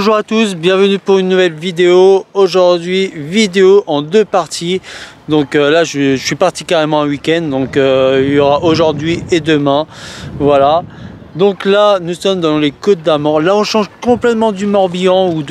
Bonjour à tous, bienvenue pour une nouvelle vidéo. Aujourd'hui, vidéo en deux parties. Donc là, je suis parti carrément un week-end. Donc il y aura aujourd'hui et demain. Voilà. Donc là, nous sommes dans les Côtes d'Armor. Là, on change complètement du Morbihan ou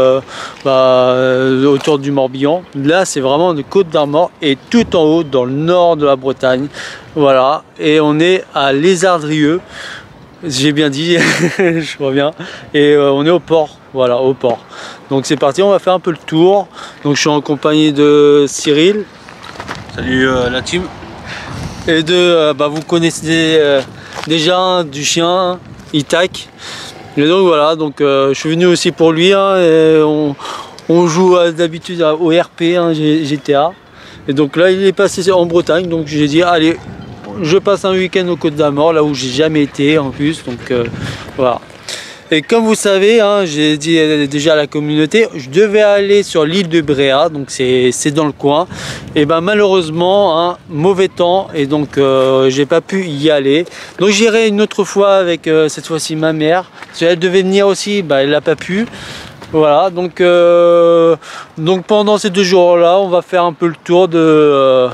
autour du Morbihan. Là, c'est vraiment les Côtes d'Armor et tout en haut, dans le nord de la Bretagne. Voilà. Et on est à Lézardrieux. J'ai bien dit, je reviens. Et on est au port, voilà, au port. Donc c'est parti, on va faire un peu le tour. Donc je suis en compagnie de Cyril. Salut la team. Et de, vous connaissez déjà du chien, Itac. Et donc voilà, donc je suis venu aussi pour lui. Et on joue d'habitude au RP, GTA. Et donc là, il est passé en Bretagne, donc j'ai dit, allez, je passe un week-end aux Côtes d'Armor, là où j'ai jamais été en plus, donc voilà. Et comme vous savez, j'ai dit déjà à la communauté, je devais aller sur l'île de Bréa, donc c'est dans le coin. Et malheureusement, mauvais temps, et donc j'ai pas pu y aller. Donc j'irai une autre fois avec cette fois-ci ma mère. Si elle devait venir aussi, elle n'a pas pu. Voilà, donc pendant ces 2 jours-là, on va faire un peu le tour de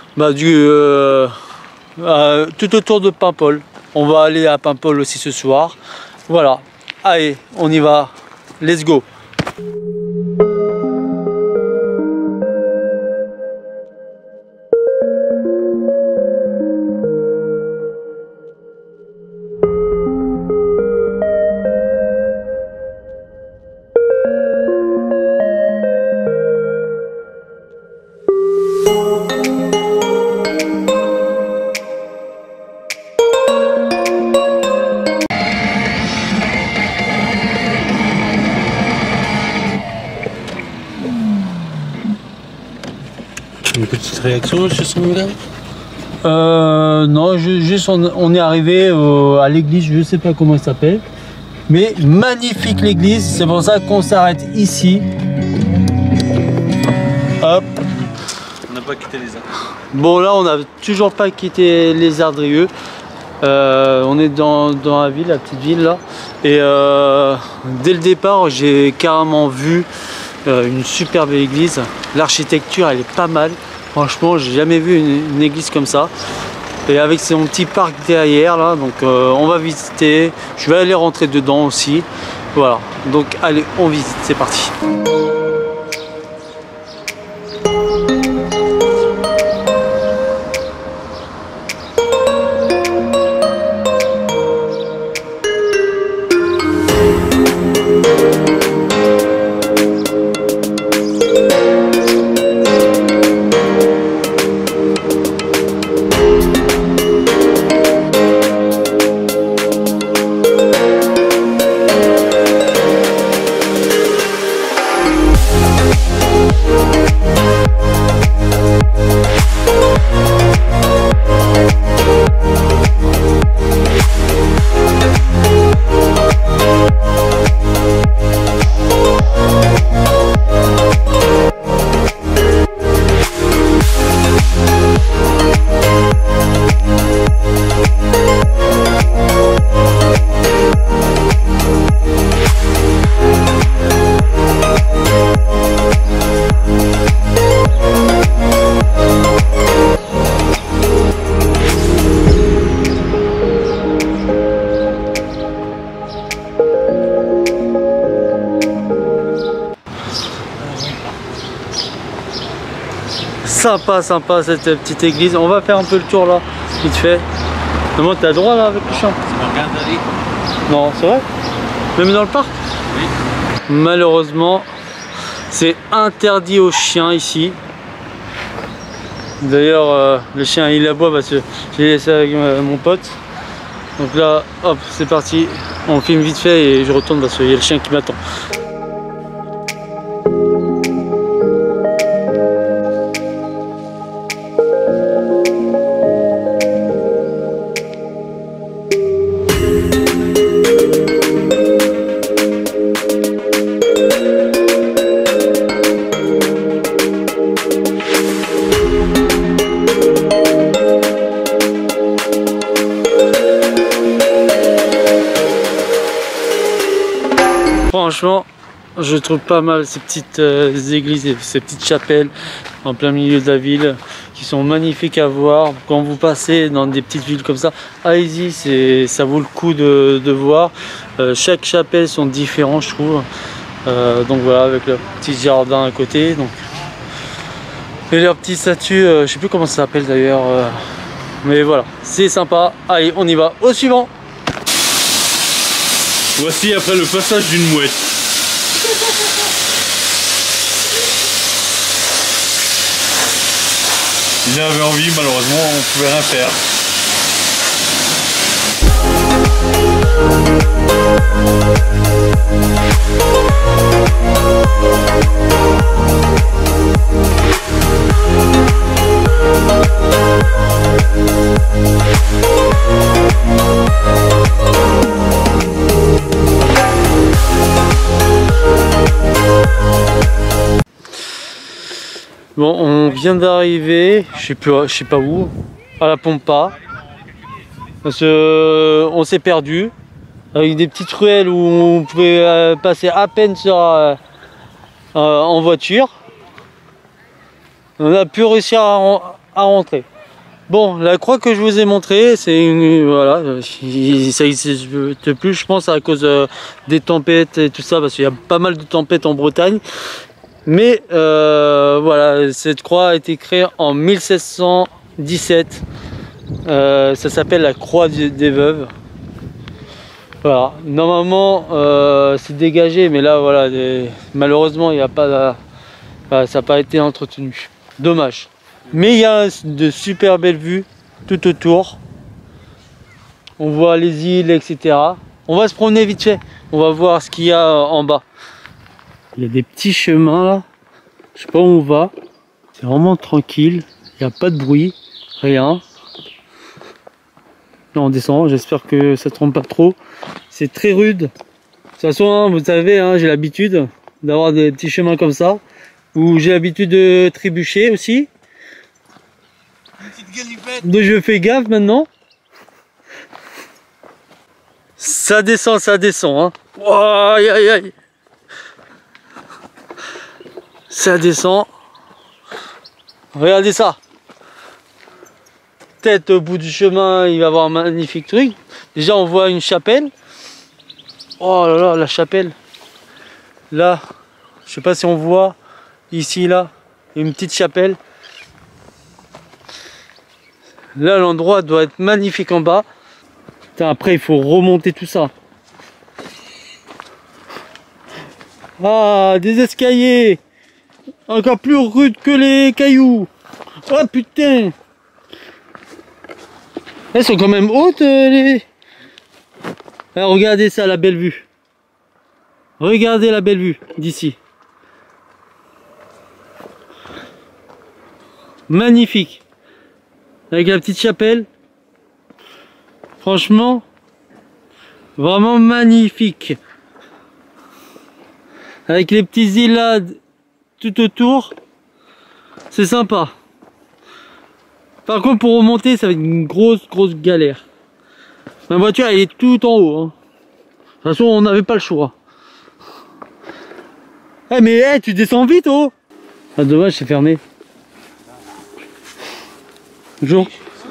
tout autour de Paimpol. On va aller à Paimpol aussi ce soir. Voilà, allez, on y va, let's go. Une petite réaction sur son gars? Non, juste on est arrivé à l'église, je sais pas comment elle s'appelle, mais magnifique l'église, c'est pour ça qu'on s'arrête ici. Hop. On n'a pas quitté les arbres. Bon, là on n'a toujours pas quitté Lézardrieux. On est dans la ville, la petite ville là, et dès le départ j'ai carrément vu une superbe église. L'architecture elle est pas mal, franchement j'ai jamais vu une église comme ça, et avec son petit parc derrière là, donc on va visiter. Je vais aller rentrer dedans aussi, voilà, donc allez on visite, c'est parti. Sympa cette petite église. On va faire un peu le tour là, vite fait. Comment t'as droit là avec le chien? Non, c'est vrai? Même dans le parc? Oui. Malheureusement, c'est interdit aux chiens ici. D'ailleurs, le chien il aboie parce que j'ai laissé avec mon pote. Donc là, hop, c'est parti. On filme vite fait et je retourne parce qu'il y a le chien qui m'attend. Franchement, je trouve pas mal ces petites églises et ces petites chapelles en plein milieu de la ville qui sont magnifiques à voir. Quand vous passez dans des petites villes comme ça, allez-y, ça vaut le coup de voir. Chaque chapelle sont différents, je trouve. Donc voilà, avec le petit jardin à côté. Donc. Et leurs petites statues, je sais plus comment ça s'appelle d'ailleurs. Mais voilà, c'est sympa. Allez, on y va au suivant. Voici après le passage d'une mouette. Il avait envie, malheureusement, on pouvait rien faire. Bon, on vient d'arriver, je sais pas où, à la Pampa. Parce que on s'est perdu avec des petites ruelles où on pouvait passer à peine en voiture. On a pu réussir à rentrer. Bon, la croix que je vous ai montrée, c'est une, voilà, ça n'existe plus, je pense, à cause des tempêtes et tout ça, parce qu'il y a pas mal de tempêtes en Bretagne. Mais voilà, cette croix a été créée en 1717. Ça s'appelle la croix des veuves. Voilà, normalement c'est dégagé, mais là voilà, malheureusement il n'y a pas, voilà, ça n'a pas été entretenu. Dommage. Mais il y a de super belles vues tout autour. On voit les îles, etc. On va se promener vite fait. On va voir ce qu'il y a en bas. Il y a des petits chemins là. Je sais pas où on va. C'est vraiment tranquille. Il n'y a pas de bruit. Rien. Là, on descend. J'espère que ça ne trompe pas trop. C'est très rude. De toute façon, hein, vous savez, hein, j'ai l'habitude d'avoir des petits chemins comme ça. Où j'ai l'habitude de trébucher aussi. Donc je fais gaffe maintenant. Ça descend, hein. Oh, aïe, aïe, aïe. Ça descend. Regardez ça. Peut-être au bout du chemin, il va y avoir un magnifique truc. Déjà, on voit une chapelle. Oh là là, la chapelle. Là, je sais pas si on voit. Ici, là, une petite chapelle. Là, l'endroit doit être magnifique en bas. Putain, après, il faut remonter tout ça. Ah, des escaliers. Encore plus rudes que les cailloux. Oh putain. Elles sont quand même hautes, les... Alors, regardez ça, la belle vue. Regardez la belle vue d'ici. Magnifique. Avec la petite chapelle. Franchement, vraiment magnifique. Avec les petits îles là tout autour. C'est sympa. Par contre, pour remonter, ça va être une grosse galère. Ma voiture, elle est tout en haut. Hein. De toute façon, on n'avait pas le choix. Eh mais hey, tu descends vite, oh. Ah, dommage, c'est fermé. Bonjour.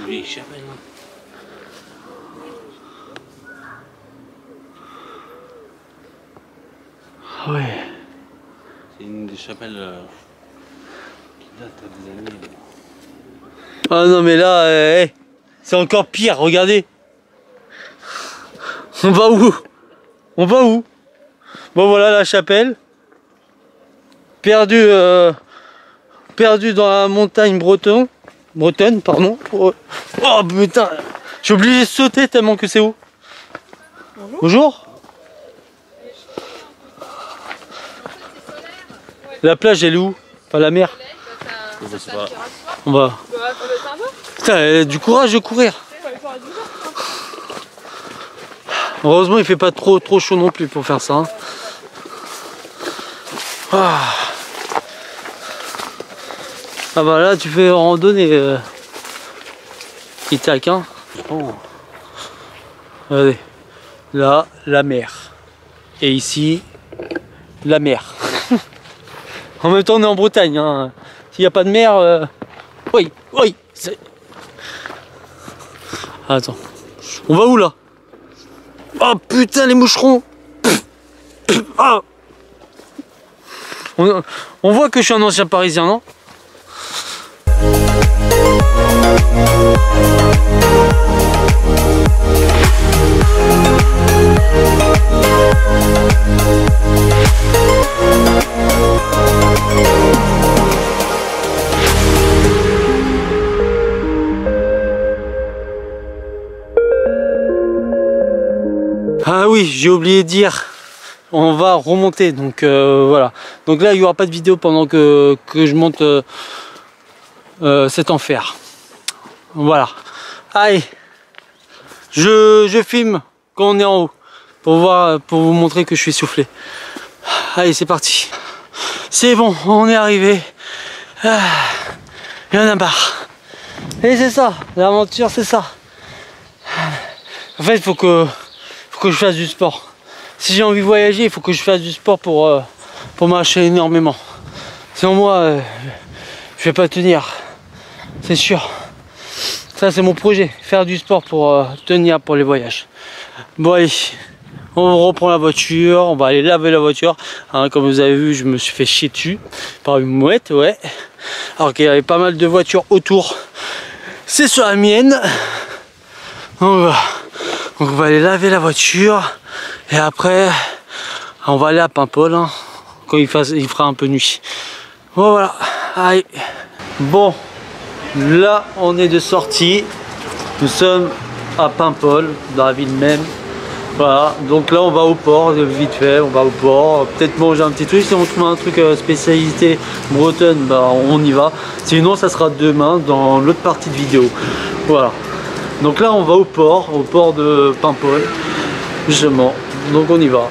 Ouais. C'est une des chapelles qui date des années. Ah non mais là, c'est encore pire, regardez. On va où? On va où? Bon voilà la chapelle. Perdu dans la montagne bretonne, pardon. Oh putain, je suis obligé de sauter tellement que c'est haut. Bonjour. Bonjour. La plage elle est où? Pas la mer. Je sais pas. On va. Putain, du courage de courir. Heureusement il fait pas trop chaud non plus pour faire ça. Hein. Ah bah là tu fais randonnée Ithac hein. Oh. Regardez. Là la mer. Et ici la mer. En même temps on est en Bretagne, hein. S'il n'y a pas de mer, oui, oui. Attends, on va où là? Oh putain les moucherons. Oh. On voit que je suis un ancien parisien, non? Ah oui, j'ai oublié de dire, on va remonter, donc voilà. Donc là, il n'y aura pas de vidéo pendant que je monte cet enfer. Voilà. Allez, je filme quand on est en haut pour vous montrer que je suis soufflé. Allez, c'est parti. C'est bon, on est arrivé. Il y en a marre. Et c'est ça, l'aventure, c'est ça. En fait, il faut que je fasse du sport. Si j'ai envie de voyager, il faut que je fasse du sport pour marcher énormément. Sinon moi, je vais pas tenir. C'est sûr. Ça c'est mon projet, faire du sport pour tenir pour les voyages. Bon allez, on reprend la voiture, on va aller laver la voiture. Hein, comme vous avez vu, je me suis fait chier dessus par une mouette, ouais. Alors qu'il y avait pas mal de voitures autour. C'est sur la mienne. Donc on va aller laver la voiture. Et après, on va aller à Paimpol, hein, quand il fera un peu nuit. Bon, voilà, allez. Bon, là on est de sortie. Nous sommes à Paimpol, dans la ville même. Voilà, donc là on va au port, vite fait, on va au port. Peut-être manger un petit truc, si on trouve un truc spécialité bretonne, bah, on y va. Sinon ça sera demain dans l'autre partie de vidéo. Voilà, donc là on va au port de Paimpol, justement. Donc on y va.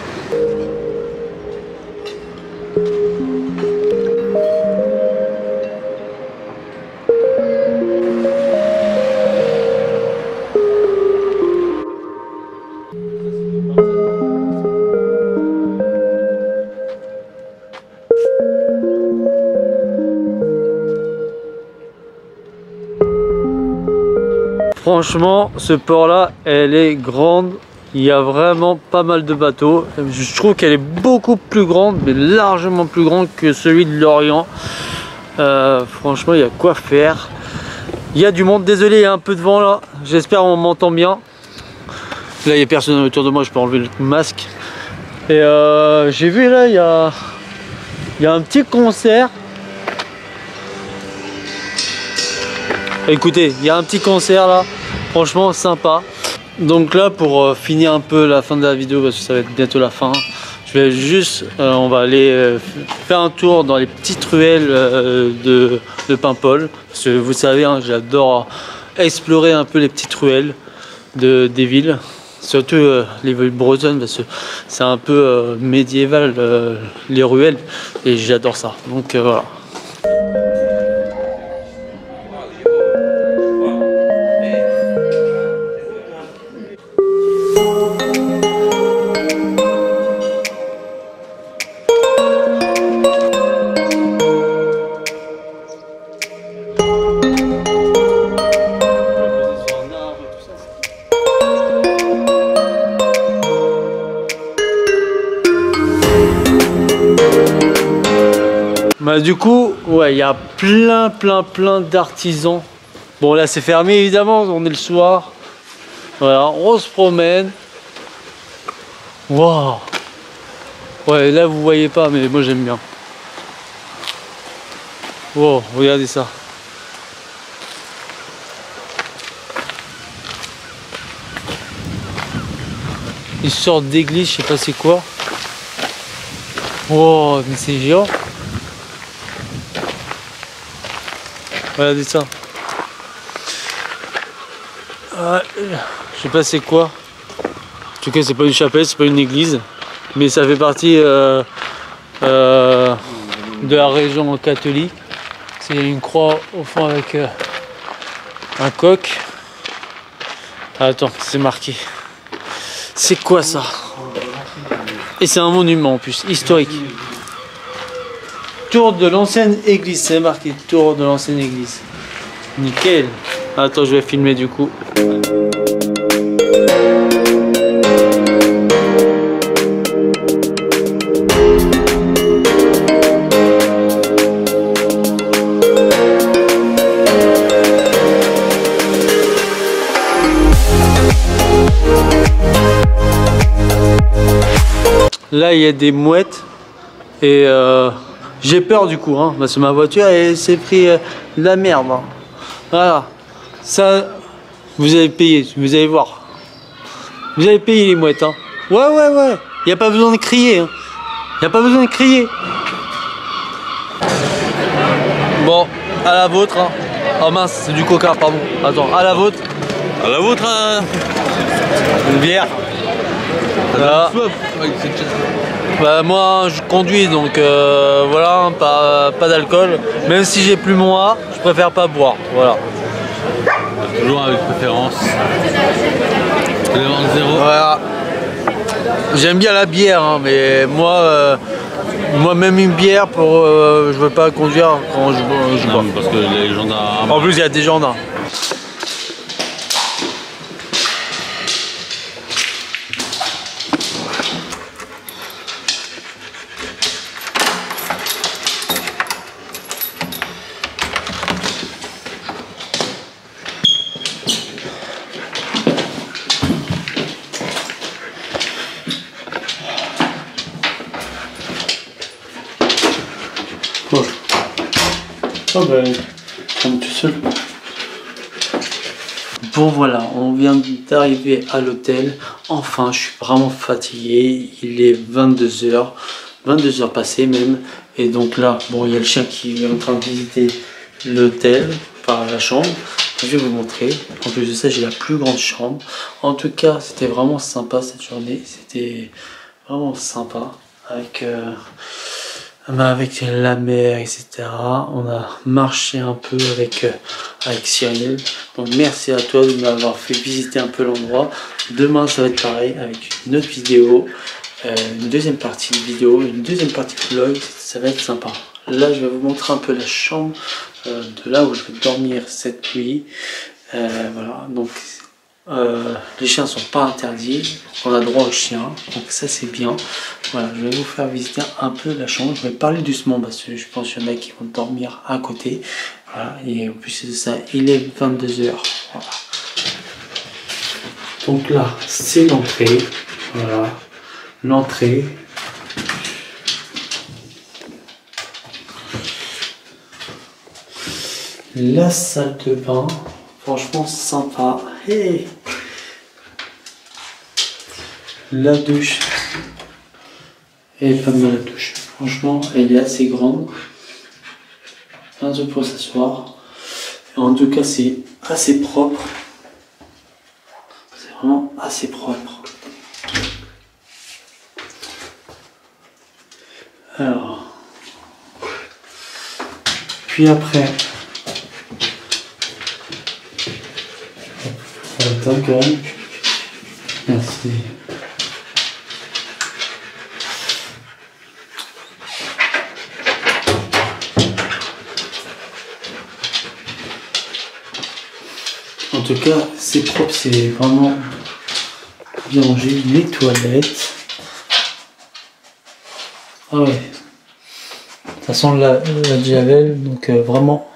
Franchement, ce port-là, elle est grande. Il y a vraiment pas mal de bateaux. Je trouve qu'elle est beaucoup plus grande, mais largement plus grande que celui de Lorient. Franchement, il y a quoi faire. Il y a du monde. Désolé, il y a un peu de vent là. J'espère qu'on m'entend bien. Là, il n'y a personne autour de moi. Je peux enlever le masque. Et j'ai vu là, il y a un petit concert. Écoutez, il y a un petit concert là. Franchement, sympa. Donc là, pour finir un peu la fin de la vidéo, parce que ça va être bientôt la fin, je vais juste, on va aller faire un tour dans les petites ruelles de Paimpol. Parce que vous savez, hein, j'adore explorer un peu les petites ruelles des villes. Surtout les villes bretonnes, parce que c'est un peu médiéval, les ruelles. Et j'adore ça. Donc voilà. Bah, du coup, ouais, il y a plein d'artisans. Bon, là c'est fermé évidemment, on est le soir. Voilà, on se promène. Waouh! Ouais, là vous voyez pas, mais moi j'aime bien. Wow, regardez ça. Une sorte d'église, je sais pas c'est quoi. Wow, mais c'est géant. Regardez ça. Je sais pas c'est quoi. En tout cas c'est pas une chapelle, c'est pas une église. Mais ça fait partie de la région catholique. C'est une croix au fond avec un coq. Attends, c'est marqué. C'est quoi ça? Et c'est un monument en plus, historique. Tour de l'ancienne église, c'est marqué tour de l'ancienne église. Nickel. Attends, je vais filmer du coup. Là, il y a des mouettes et j'ai peur du coup, hein, parce que ma voiture elle s'est pris de la merde. Hein. Voilà, ça, vous allez payer, vous allez voir. Vous allez payer les mouettes. Hein. Ouais, il n'y a pas besoin de crier. Hein. Il n'y a pas besoin de crier. Bon, à la vôtre. Hein. Oh mince, c'est du coca, pardon. Attends, à la vôtre. À la vôtre, hein. Une bière. Voilà. Bah, moi je conduis donc voilà, pas d'alcool. Même si j'ai plus mon A, je préfère pas boire. Voilà. Toujours avec préférence. Zéro. Voilà. J'aime bien la bière, hein, mais moi même une bière pour je veux pas conduire quand je bois. Parce que les gendarmes. En plus il y a des gendarmes. Oh ben, comme tout seul. Bon voilà, on vient d'arriver à l'hôtel. Enfin, je suis vraiment fatigué. Il est 22h. 22h passées même. Et donc là, bon, il y a le chien qui est en train de visiter l'hôtel par la chambre. Je vais vous montrer. En plus de ça, j'ai la plus grande chambre. En tout cas, c'était vraiment sympa cette journée. C'était vraiment sympa. Avec la mer, etc. On a marché un peu avec Cyril. Donc merci à toi de m'avoir fait visiter un peu l'endroit. Demain ça va être pareil avec une autre vidéo, une deuxième partie de vidéo, une deuxième partie de vlog. Ça va être sympa. Là je vais vous montrer un peu la chambre de là où je vais dormir cette nuit. Voilà, donc les chiens sont pas interdits, on a droit aux chiens, donc ça c'est bien. Voilà, je vais vous faire visiter un peu la chambre. Je vais parler doucement parce que je pense qu'il y en a qui vont dormir à côté. Voilà, et en plus de ça, il est 22h. Voilà. Donc là, c'est l'entrée. Voilà, l'entrée. La salle de bain, franchement sympa. Hey, la douche. Elle est pas mal la douche. Franchement, elle est assez grande. Un truc pour s'asseoir. En tout cas, c'est assez propre. C'est vraiment assez propre. Alors. Puis après. Attends quand même. Merci. En tout cas, c'est propre, c'est vraiment bien rangé. Les toilettes. Ah ouais. Ça sent la javel, donc vraiment.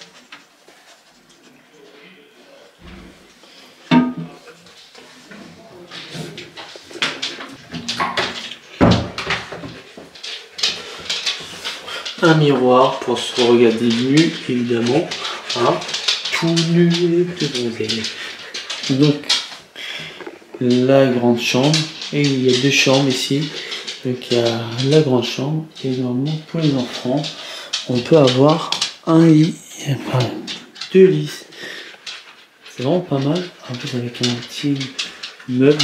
Un miroir pour se regarder nu, évidemment. Hein. Tout nu et tout bronzé. Donc la grande chambre, et il y a deux chambres ici. Donc il y a la grande chambre et normalement pour les enfants on peut avoir un lit, enfin, deux lits. C'est vraiment pas mal. En plus avec un petit meuble,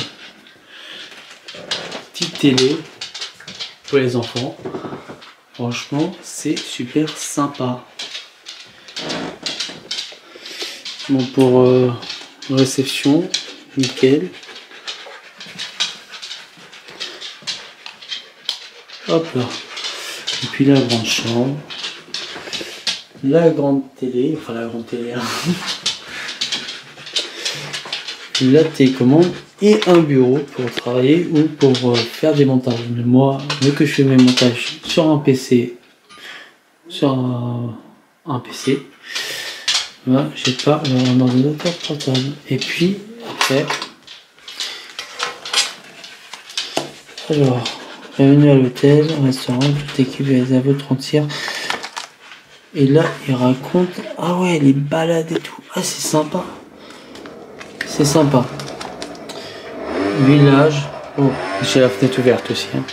petite télé pour les enfants. Franchement c'est super sympa. Bon, pour réception, nickel. Hop là. Et puis la grande chambre. La grande télé. Enfin la grande télé. Hein. La télécommande. Et un bureau pour travailler ou pour faire des montages. Mais moi, vu que je fais mes montages sur un PC, sur un PC, ben, j'ai pas un ordinateur portable. Et puis après, alors, bienvenue à l'hôtel, restaurant, toute équipe est à votre entière. Et là, il raconte, ah ouais, les balades et tout. Ah, c'est sympa. C'est sympa. Village. Oh, j'ai la fenêtre ouverte aussi. Hein.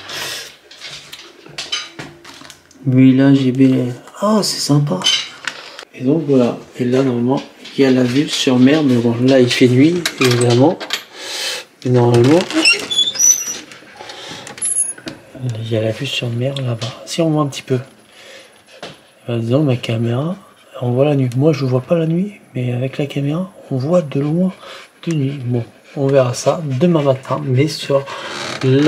Village et belle. Oh, c'est sympa. Et donc voilà. Et là, normalement, il y a la vue sur mer. Mais bon, là, il fait nuit, évidemment. Mais normalement, il y a la vue sur mer là-bas. Si on voit un petit peu. Disons, ma caméra, on voit la nuit. Moi, je vois pas la nuit, mais avec la caméra, on voit de loin de nuit. Bon. On verra ça demain matin, mais sur la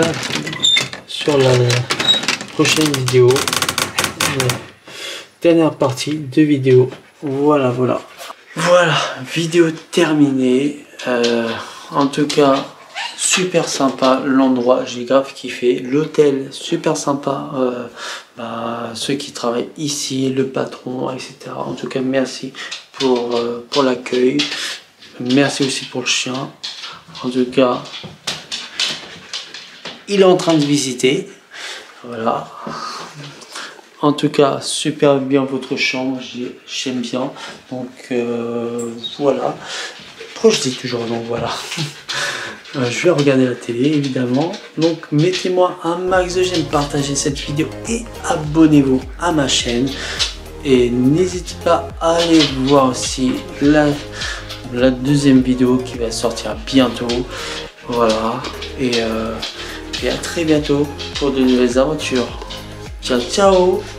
prochaine vidéo, dernière partie de vidéo. Voilà, vidéo terminée. En tout cas, super sympa l'endroit, j'ai grave kiffé. L'hôtel, super sympa. Ceux qui travaillent ici, le patron, etc. En tout cas, merci pour l'accueil. Merci aussi pour le chien. En tout cas, il est en train de visiter. Voilà. En tout cas, super bien votre chambre. J'aime bien. Donc, voilà. Pourquoi je dis toujours donc voilà. Je vais regarder la télé, évidemment. Donc, mettez-moi un max de j'aime, partagez cette vidéo et abonnez-vous à ma chaîne. Et n'hésitez pas à aller voir aussi la deuxième vidéo qui va sortir bientôt. Voilà, et à très bientôt pour de nouvelles aventures. Ciao ciao.